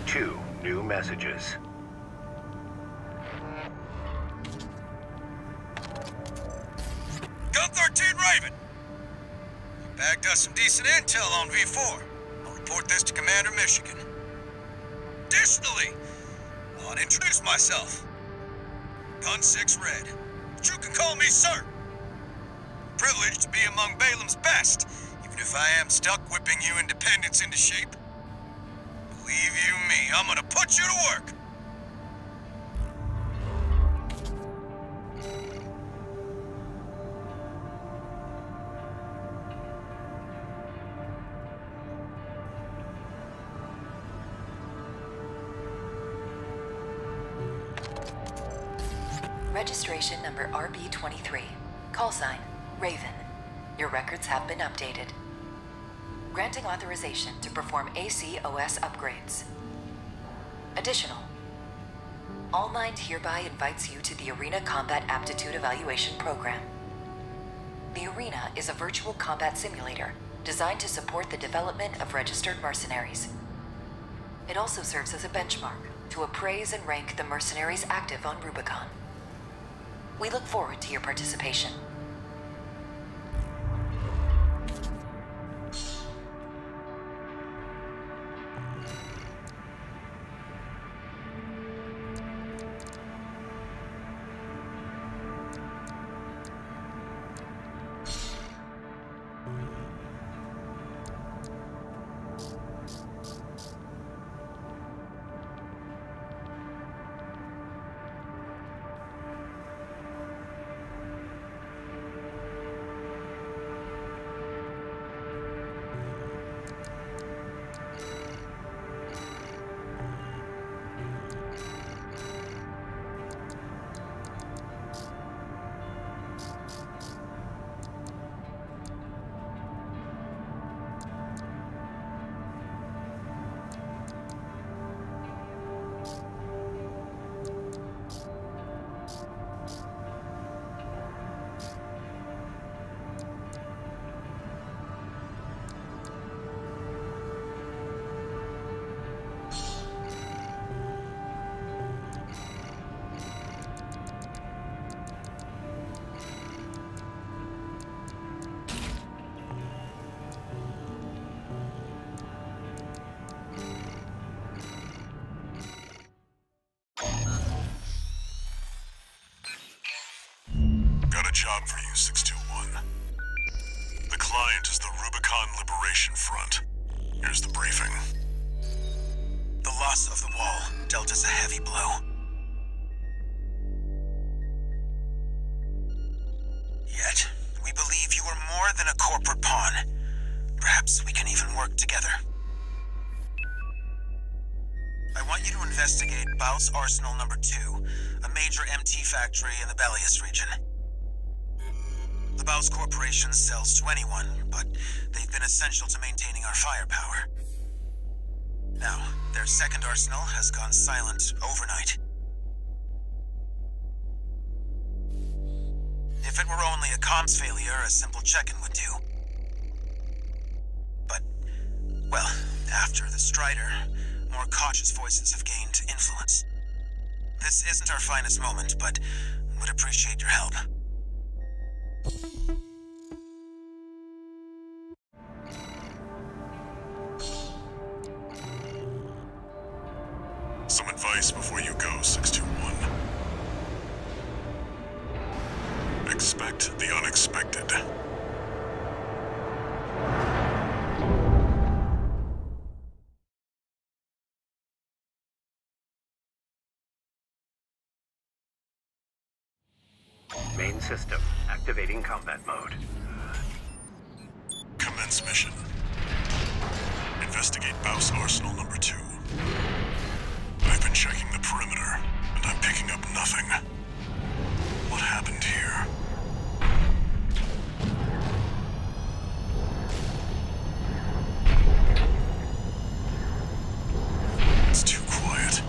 Two new messages. Gun thirteen Raven! Bagged us some decent intel on V four. I'll report this to Commander Michigan. Additionally, I want to introduce myself. Gun six Red. But you can call me Sir. Privileged to be among Balaam's best, even if I am stuck whipping you independents into shape. Believe you me, I'm gonna put you to work. Registration number R B twenty-three. Call sign, Raven. Your records have been updated. Granting authorization to perform A C O S upgrades. Additional. All Mind hereby invites you to the Arena Combat Aptitude Evaluation Program. The Arena is a virtual combat simulator designed to support the development of registered mercenaries. It also serves as a benchmark to appraise and rank the mercenaries active on Rubicon. We look forward to your participation. Got a job for you, six two one. The client is the Rubicon Liberation Front. Here's the briefing. The loss of the wall dealt us a heavy blow. Yet, we believe you are more than a corporate pawn. Perhaps we can even work together. I want you to investigate Baus Arsenal number two, a major M T factory in the Bellius region. The Baus Corporation sells to anyone, but they've been essential to maintaining our firepower. Now, their second arsenal has gone silent overnight. If it were only a comms failure, a simple check-in would do. But, well, after the Strider, more cautious voices have gained influence. This isn't our finest moment, but would appreciate your help. Some advice before you go, six two one. Expect the unexpected. Main system activating combat mode. Commence mission. Investigate Baus Arsenal number two. I've been checking the perimeter, and I'm picking up nothing. What happened here? It's too quiet.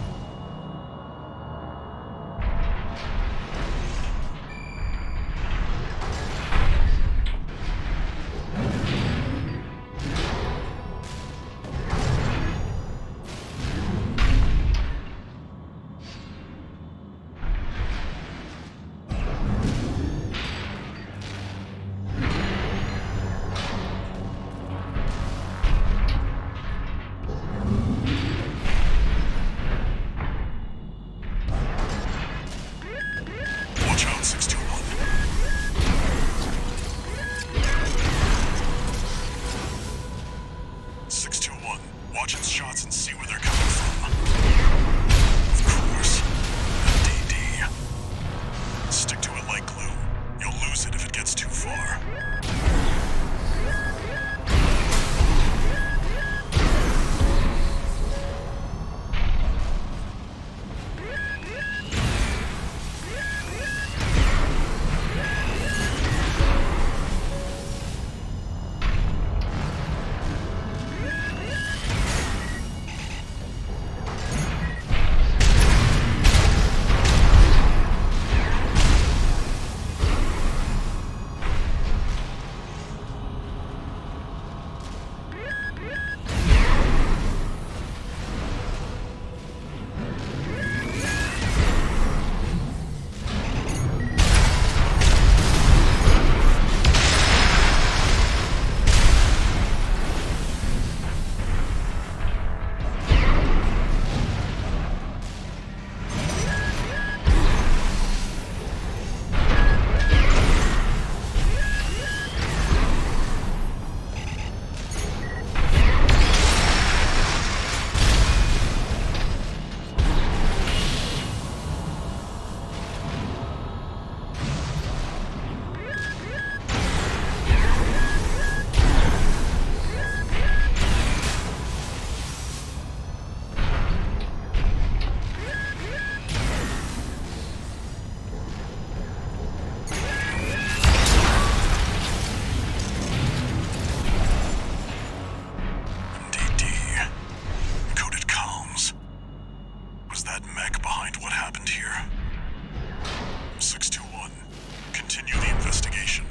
bad mech behind what happened here. six two one, continue the investigation.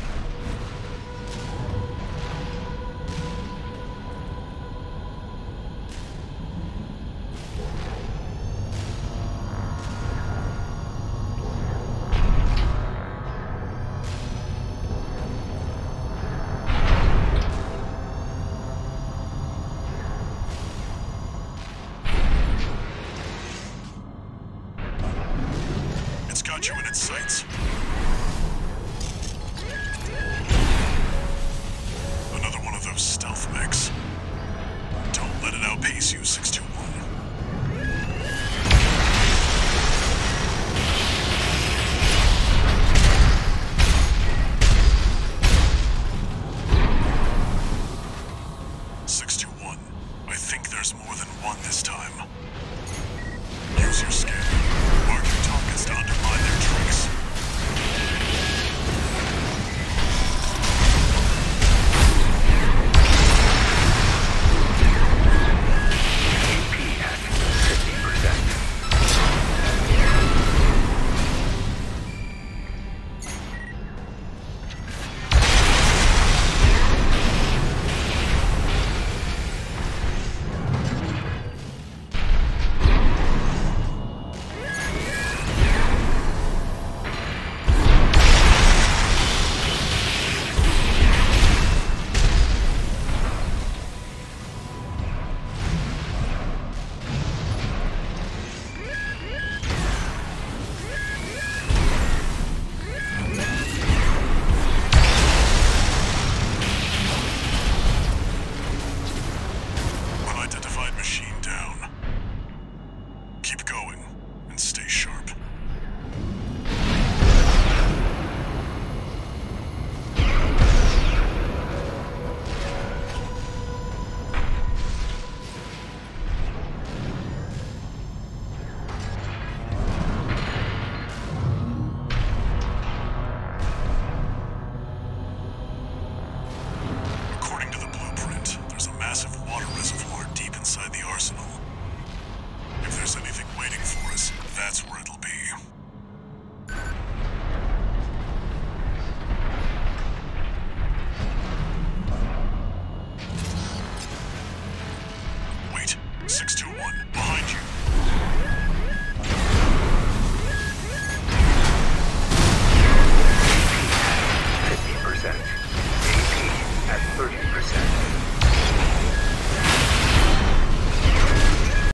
Got you in its sights. Another one of those stealth mechs. Don't let it outpace you, six two one. six two one, I think there's more than one this time. Use your scanner.